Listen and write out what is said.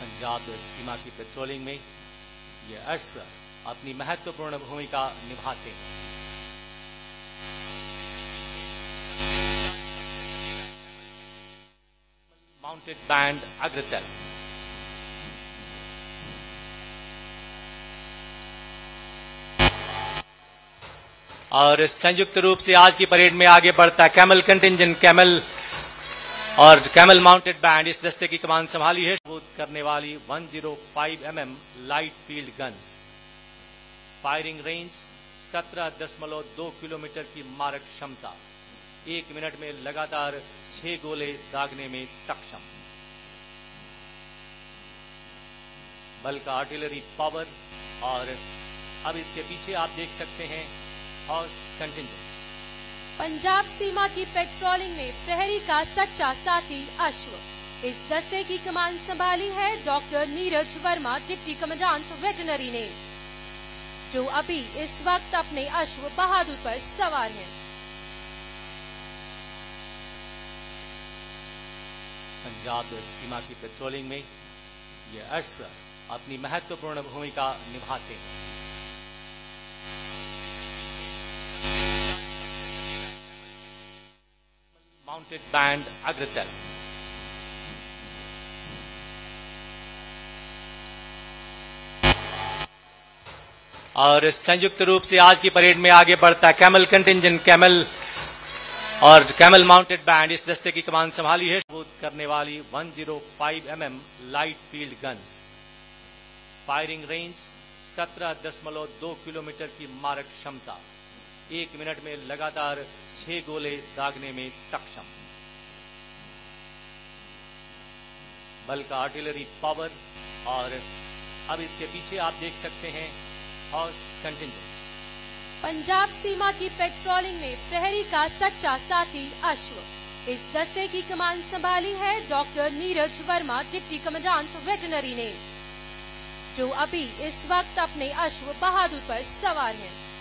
पंजाब सीमा की पेट्रोलिंग में ये अश्व अपनी महत्वपूर्ण भूमिका निभाते हैं। माउंटेड बैंड अग्रसर और संयुक्त रूप से आज की परेड में आगे बढ़ता कैमल कंटिंजेंट कैमल और कैमल माउंटेड बैंड इस दस्ते की कमान संभाली है। करने वाली 105 mm light field guns, firing range 17.2 kilometre की मारक क्षमता, 1 मिनट में लगातार 6 गोले दागने में सक्षम, बल का आर्टिलरी पावर। और अब इसके पीछे आप देख सकते हैं हॉर्स कंटिंजेंट। पंजाब सीमा की पेट्रोलिंग में प्रहरी का सच्चा साथी अश्व। इस दस्ते की कमान संभाली है doctor Neeraj Verma, deputy commandant veterinary ने, जो अभी इस वक्त अपने अश्व बहादुर पर सवार हैं। पंजाब सीमा की पेट्रोलिंग में ये अश्व अपनी महत्वपूर्ण भूमिका निभाते हैं। माउंटेड बैंड अग्रसर और संयुक्त रूप से आज की परेड में आगे बढ़ता कैमल कंटिंजेंट कैमल और कैमल माउंटेड बैंड इस दस्ते की कमान संभाली है। करने वाली 105 mm light field guns, firing range 17.2 kilometre की मारक क्षमता, 1 मिनट में लगातार 6 गोले दागने में सक्षम, बल का आर्टिलरी पावर। और अब इसके पीछे आप देख सकते हैं हॉर्स कंटिंजेंट। पंजाब सीमा की पेट्रोलिंग में प्रहरी का सच्चा साथी अश्व। इस दस्ते की कमान संभाली है doctor Neeraj Verma, deputy commandant veterinary ने, जो अभी इस वक्त अपने अश्व बहादुर पर सवार हैं।